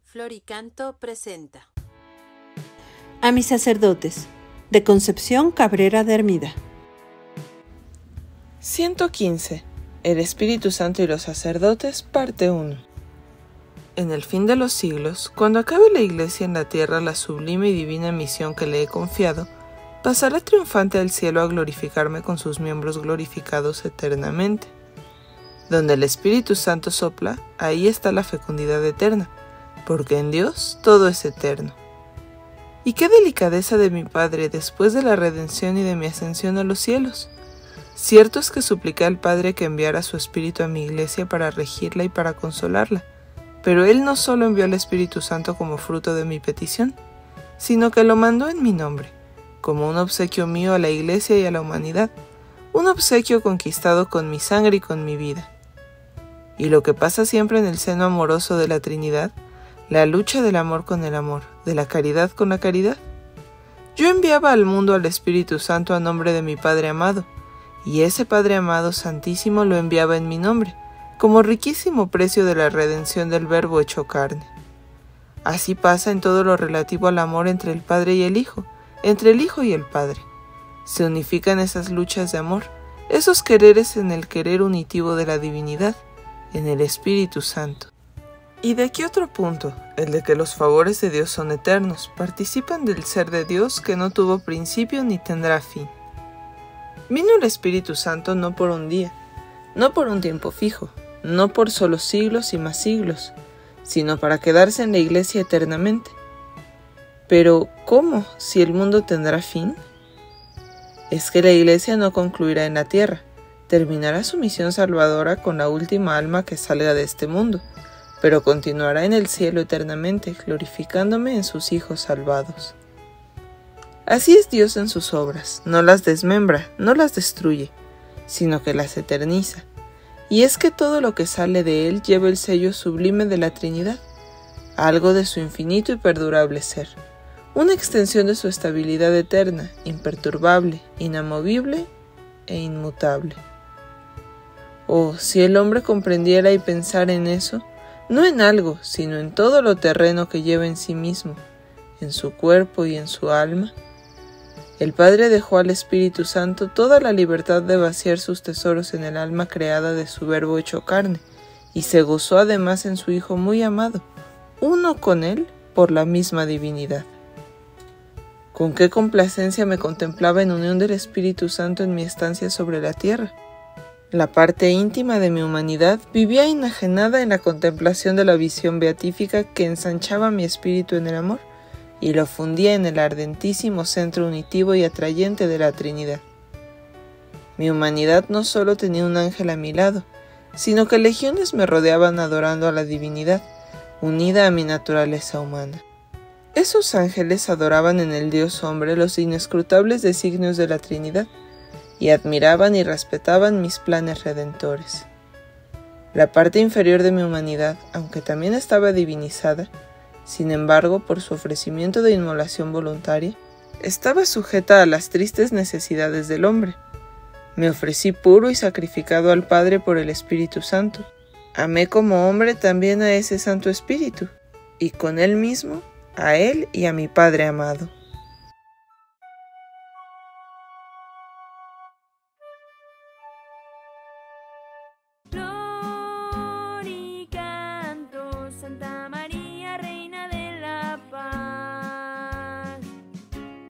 Floricanto presenta A mis sacerdotes, de Concepción Cabrera de Hermida. 115. El Espíritu Santo y los sacerdotes, parte 1. En el fin de los siglos, cuando acabe la Iglesia en la tierra la sublime y divina misión que le he confiado, pasará triunfante al cielo a glorificarme con sus miembros glorificados eternamente. Donde el Espíritu Santo sopla, ahí está la fecundidad eterna, porque en Dios todo es eterno. Y qué delicadeza de mi Padre después de la redención y de mi ascensión a los cielos. Cierto es que supliqué al Padre que enviara su Espíritu a mi Iglesia para regirla y para consolarla, pero Él no solo envió al Espíritu Santo como fruto de mi petición, sino que lo mandó en mi nombre, como un obsequio mío a la Iglesia y a la humanidad, un obsequio conquistado con mi sangre y con mi vida. Y lo que pasa siempre en el seno amoroso de la Trinidad, la lucha del amor con el amor, de la caridad con la caridad. Yo enviaba al mundo al Espíritu Santo a nombre de mi Padre amado, y ese Padre amado santísimo lo enviaba en mi nombre, como riquísimo precio de la redención del Verbo hecho carne. Así pasa en todo lo relativo al amor entre el Padre y el Hijo, entre el Hijo y el Padre. Se unifican esas luchas de amor, esos quereres en el querer unitivo de la divinidad, en el Espíritu Santo. Y de aquí otro punto, el de que los favores de Dios son eternos, participan del ser de Dios que no tuvo principio ni tendrá fin. Vino el Espíritu Santo no por un día, no por un tiempo fijo, no por solo siglos y más siglos, sino para quedarse en la Iglesia eternamente. Pero, ¿cómo, si el mundo tendrá fin? Es que la Iglesia no concluirá en la tierra, terminará su misión salvadora con la última alma que salga de este mundo, pero continuará en el cielo eternamente, glorificándome en sus hijos salvados. Así es Dios en sus obras, no las desmembra, no las destruye, sino que las eterniza. Y es que todo lo que sale de Él lleva el sello sublime de la Trinidad, algo de su infinito y perdurable ser, una extensión de su estabilidad eterna, imperturbable, inamovible e inmutable. Oh, si el hombre comprendiera y pensara en eso, no en algo, sino en todo lo terreno que lleva en sí mismo, en su cuerpo y en su alma. El Padre dejó al Espíritu Santo toda la libertad de vaciar sus tesoros en el alma creada de su Verbo hecho carne, y se gozó además en su Hijo muy amado, uno con Él por la misma divinidad. Con qué complacencia me contemplaba en unión del Espíritu Santo en mi estancia sobre la tierra. La parte íntima de mi humanidad vivía enajenada en la contemplación de la visión beatífica que ensanchaba mi espíritu en el amor y lo fundía en el ardentísimo centro unitivo y atrayente de la Trinidad. Mi humanidad no solo tenía un ángel a mi lado, sino que legiones me rodeaban adorando a la divinidad, unida a mi naturaleza humana. Esos ángeles adoraban en el Dios hombre los inescrutables designios de la Trinidad, y admiraban y respetaban mis planes redentores. La parte inferior de mi humanidad, aunque también estaba divinizada, sin embargo, por su ofrecimiento de inmolación voluntaria, estaba sujeta a las tristes necesidades del hombre. Me ofrecí puro y sacrificado al Padre por el Espíritu Santo. Amé como hombre también a ese Santo Espíritu, y con él mismo, a él y a mi Padre amado.